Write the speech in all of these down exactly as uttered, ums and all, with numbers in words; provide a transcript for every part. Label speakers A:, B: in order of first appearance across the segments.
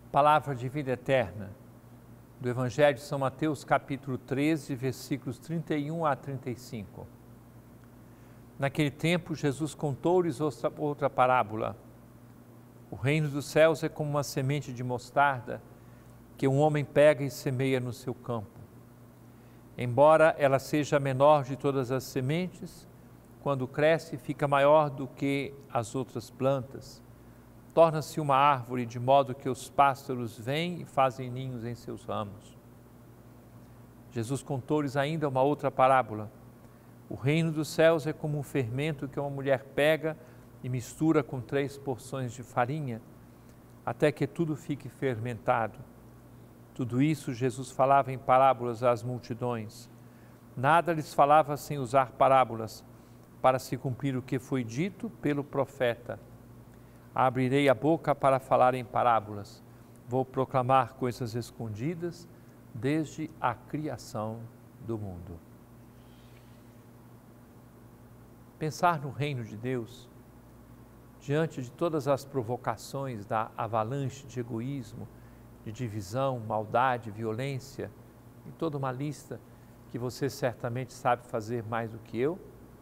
A: Palavra de vida eterna, do Evangelho de São Mateus, capítulo treze, versículos trinta e um a trinta e cinco. Naquele tempo, Jesus contou-lhes outra, outra parábola. O reino dos céus é como uma semente de mostarda que um homem pega e semeia no seu campo. Embora ela seja a menor de todas as sementes, quando cresce, fica maior do que as outras plantas. Torna-se uma árvore, de modo que os pássaros vêm e fazem ninhos em seus ramos. Jesus contou-lhes ainda uma outra parábola. O reino dos céus é como um fermento que uma mulher pega e mistura com três porções de farinha, até que tudo fique fermentado. Tudo isso Jesus falava em parábolas às multidões. Nada lhes falava sem usar parábolas, para se cumprir o que foi dito pelo profeta. Abrirei a boca para falar em parábolas. Vou proclamar coisas escondidas desde a criação do mundo. Pensar no reino de Deus, diante de todas as provocações da avalanche de egoísmo, de divisão, maldade, violência, e toda uma lista que você certamente sabe fazer mais do que eu,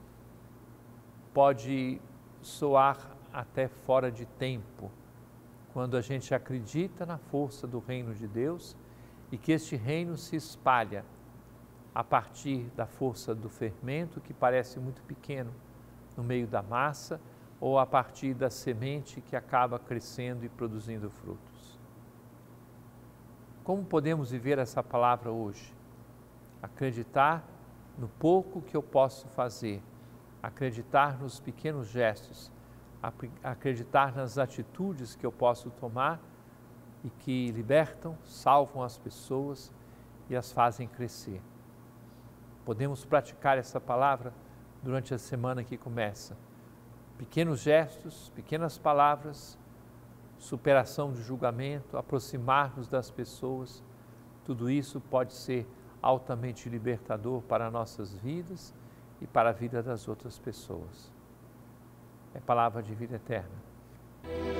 A: pode soar até fora de tempo, quando a gente acredita na força do reino de Deus e que este reino se espalha a partir da força do fermento, que parece muito pequeno no meio da massa, ou a partir da semente que acaba crescendo e produzindo frutos. Como podemos viver essa palavra hoje? Acreditar no pouco que eu posso fazer, acreditar nos pequenos gestos, acreditar nas atitudes que eu posso tomar e que libertam, salvam as pessoas e as fazem crescer. Podemos praticar essa palavra durante a semana que começa. Pequenos gestos, pequenas palavras, superação de julgamento, aproximar-nos das pessoas, tudo isso pode ser altamente libertador para nossas vidas e para a vida das outras pessoas. É palavra de vida eterna.